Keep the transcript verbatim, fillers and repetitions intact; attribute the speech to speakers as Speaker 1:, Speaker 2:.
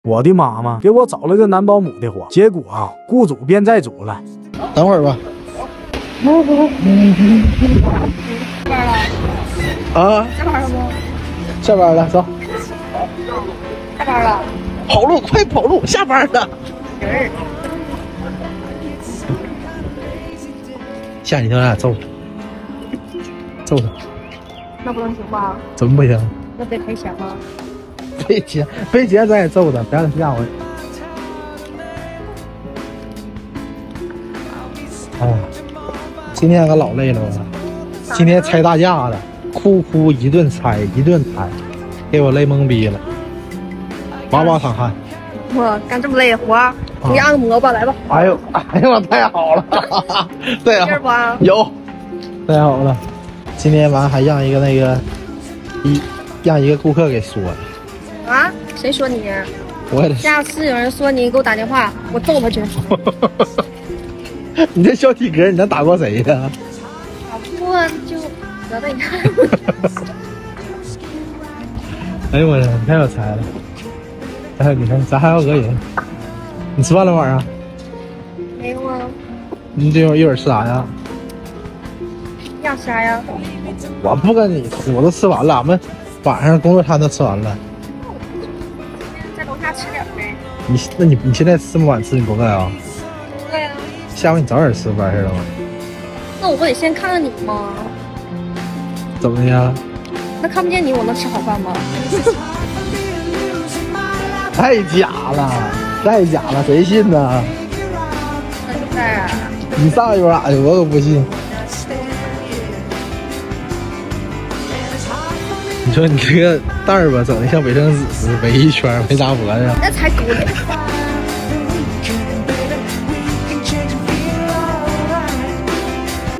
Speaker 1: 我的妈妈给我找了个男保姆的活，结果啊，雇主变债主了。
Speaker 2: 等会儿吧。啊？
Speaker 3: 下班了不？
Speaker 2: 下班了，走。
Speaker 3: 下班了。
Speaker 2: 跑路，快跑路！下班了。
Speaker 3: 人。
Speaker 2: 吓你一跳，咱俩揍他，揍他。
Speaker 3: 那不能行吧？
Speaker 2: 怎么不行？
Speaker 3: 那得赔钱吗？
Speaker 2: 赔钱，赔钱咱也揍他，别让他吓我。哎呀，今天可老累了吧？今天拆大架子，哭哭一顿拆，一顿拆，给我累懵逼了，哇哇淌汗。
Speaker 3: 我干这么累的活，你按摩吧，来吧。
Speaker 2: 哎呦，哎呦，太好了，对啊，有，太好了。今天完还让一个那个一让一个顾客给说了。
Speaker 3: 啊？谁说你？
Speaker 2: 我也
Speaker 3: 下次有人说你，给我打电话，我揍他去。
Speaker 2: 你这小体格，你能打过谁呀？
Speaker 3: 打不过就得了你看。
Speaker 2: 哎呦我的，你太有才了！哎，你看，咱还要讹人。你吃饭了晚上？
Speaker 3: 没有啊。
Speaker 2: 你这会儿一会儿吃啥呀？
Speaker 3: 要啥呀？
Speaker 2: 我不跟你，我都吃完了，俺们晚上工作餐都吃完了。
Speaker 3: 在楼下吃点呗。
Speaker 2: 你那你你现在这么晚吃，你不饿呀？
Speaker 3: 对啊。
Speaker 2: 下回你早点吃完事了吗？
Speaker 3: 那我不得先看看你吗？
Speaker 2: 怎么的呀？
Speaker 3: 那看不见你，我能吃好饭吗？
Speaker 2: 太假了，太假了，谁信呢？
Speaker 3: 那就在。
Speaker 2: 你上一边咋的？我可不信。你说你这个袋儿吧，整的像卫生纸似的，围一圈围大脖子上。
Speaker 3: 那才丢脸。